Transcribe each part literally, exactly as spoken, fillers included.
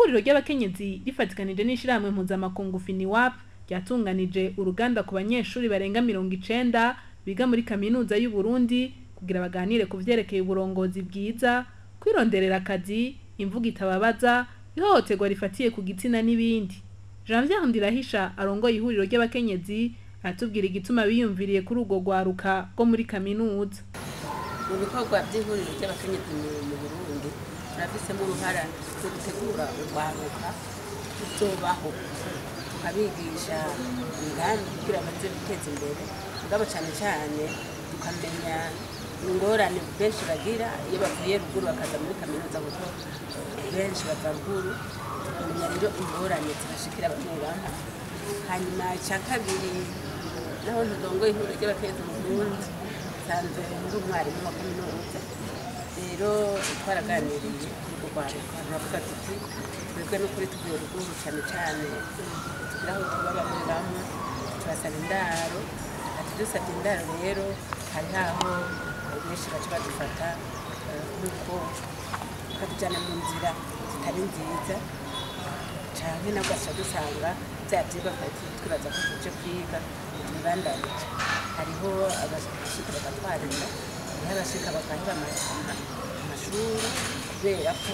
ihuriro ry'abakenyezi rifatikanije n'ishirahamwe mpuzamakungu Finiwap ryatunganije uruganda ku banyeshuri barenga mirongo icenda biga muri kaminuza y'u Burundi kugira baganire ku vyerekeye uburongozi bwiza, kwironderera akazi, imvugo itababaza, ihohoterwa rifatiye ku gitsina n'ibindi. Janvière Ndirahisha arongoye ihuriro ry'abakenyezi atubwira igituma biyumviriye kuri urwo rwaruka rwo muri kaminuza. Mu bikorwa by'ihuriro ry'abakenyezi mu Burundi turafisemo uruhara rwo gutegura urwaruka ruzobaho, tukabigisha ingamba kugira baze guteza imbere, mugabo cyane cyane tukamenya ingorane benshi bagira iyo bavuye ruguru bakaza muri kaminuza, kuko benshi bava ruguru, tukamenya rero ingorane zibashikira abanyuramo. Hanyuma icya kabiri, naho ndongoye ihuriro ry'abakenyezi mu Burundi sanzwe muri umwarimu wa kaminuza, rero twaraganiriye ku rwaruka turavuga tuti twebwe n'ukuri tuvuye ruguru cyane cyane tugira aho tuba bamuriramo, turasaba indaro, ati dusabye indaro rero hari aho benshi baca badufata nk'uko bakatujyana mu nzira zitari nziza, cyane nabwo aca dusanga bya byigwa twibaza ko tuje kwiga tubibandanije. Hariho abashika bagatwarira, hariho abashika bakaheba amashuri kubera ko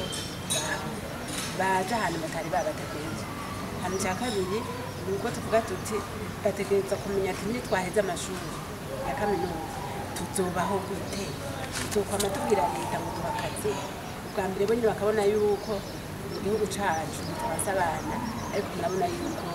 baje ahantu batari babategereje. Hano cya kabiri ni uko tuvuga tuti bategereza kumenya ati nitwaheze amashuri ya kaminuza tuzobaho gute, tuzokwama tubwira leta ngo duha akazi. Ubwa mbere bo nyine bakabona yuko mu gihugu cacu twasa abana, ariko murabona yuko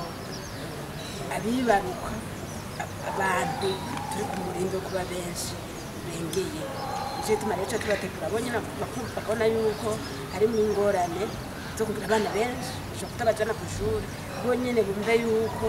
abibaruka abantu turi ku murimbo kuba benshi bengeye. Ije tuma rero tubategura bo nyine bakabona yuko harimo ingorane zo kugira abana benshi bashobora kutabajana ku ishuri, bo nyine bumve yuko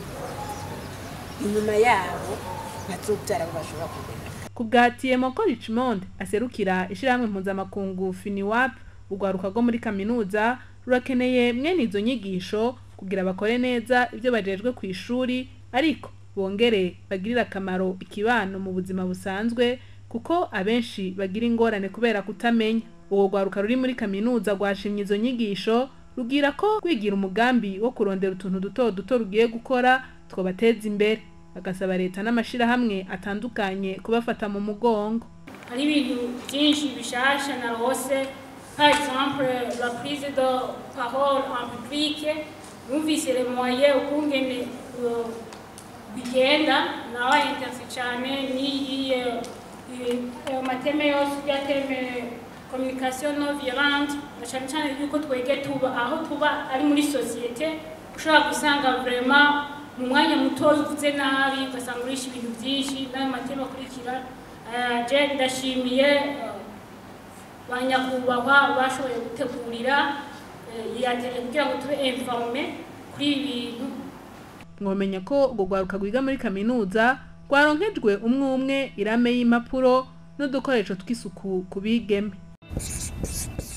inyuma yabo bazobyara abo bashobora kugenda. Ku bwa Tiemoko Richmond aserukira ishirahamwe mpuzamakungu Finiwap, urwaruka rwo muri kaminuza rurakeneye mwene izo nyigisho kugira bakore neza ibyo bajejwe ku ishuri, ariko bongere bagirira akamaro ikibano mu buzima busanzwe, kuko abenshi bagira ingorane kubera kutamenya. Uwo rwaruka ruri muri kaminuza rwashimye izo nyigisho, rugira ko kwigira umugambi wo kurondera utuntu duto duto rugiye gukora twobateza imbere, bagasaba leta n'amashirahamwe atandukanye kubafata mu mugongo. Hari ibintu byinshi bishasha na hose, par exemple la prise de parole en public, numvise les moyens ukungene bigenda nawe interesi cyane ni amateme yose yateme communication non violente, cyane cyane yuko twege tuba aho tuba ari muri societe, ushobora gusanga vraiment mu mwanya muto uvuze nabi ugasanga urisha ibintu byinshi n'ayo mateme akurikira. Je ndashimiye banyakubahwa bashoboye gutegurira yateye kugira ngo tube informe kuri ibintu. Mwomenya ko urwo rwaruka rwiga muri kaminuza rwaronkejwe umwe umwe irame y'impapuro n'udukoresho tw'isuku ku bigeme.